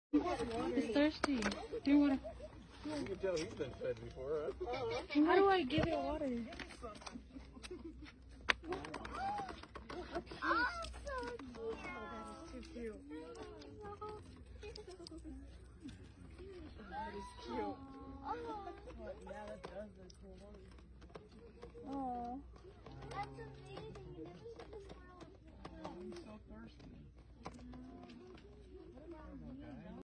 It's thirsty. Do you want to? You can tell he's been fed before, huh? How do I give it water? That is too cute. That is cute. Oh.